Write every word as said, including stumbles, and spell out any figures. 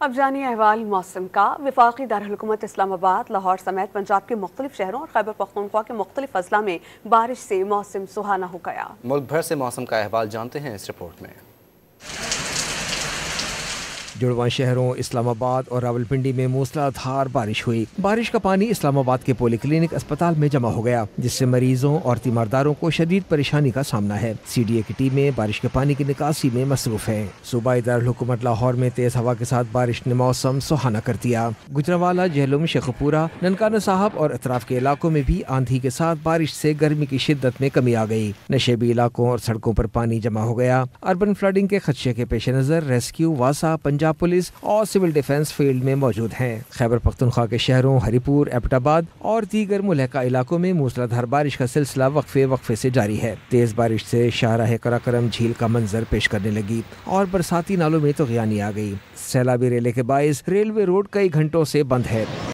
اب جانیے احوال موسم کا۔ وفاقی دارالحکومت اسلام آباد، لاہور سمیت پنجاب کے مختلف شہروں اور خیبر پختونخوا کے مختلف اضلاع میں بارش سے موسم سہانا ہو گیا۔ ملک بھر سے موسم کا احوال جانتے ہیں اس رپورٹ میں۔ جڑواں شہروں اسلام آباد اور راولپنڈی میں موسلا دھار بارش ہوئی۔ بارش کا پانی اسلام آباد کے پولی کلینک اسپتال میں جمع ہو گیا، جس سے مریضوں اور تیمارداروں کو شدید پریشانی کا سامنا ہے۔ سی ڈی اے کی ٹیمیں بارش کے پانی کی نکاسی میں مصروف ہیں۔ صوبائی دارالحکومت لاہور میں تیز ہوا کے ساتھ بارش نے موسم سہانا کر دیا۔ گجرانوالہ، جہلم، شیخوپورہ، ننکانہ صاحب اور اطراف کے علاقوں میں بھی آندھی کے ساتھ بارش سے گرمی کی شدت میں کمی آ گئی۔ نشیبی علاقوں اور سڑکوں پر پانی جمع ہو گیا۔ اربن فلڈنگ کے خدشے کے پیش نظر ریسکیو، واسا، پنجاب پولیس اور سول ڈیفنس فیلڈ میں موجود ہیں۔ خیبر پختونخوا کے شہروں ہری پور، ایبٹ آباد اور دیگر ملحقہ علاقوں میں موسلا دھار بارش کا سلسلہ وقفے وقفے سے جاری ہے۔ تیز بارش سے شاہراہ قراقرم جھیل کا منظر پیش کرنے لگی اور برساتی نالوں میں طغیانی آ گئی۔ سیلابی ریلے کے باعث ریلوے روڈ کئی گھنٹوں سے بند ہے۔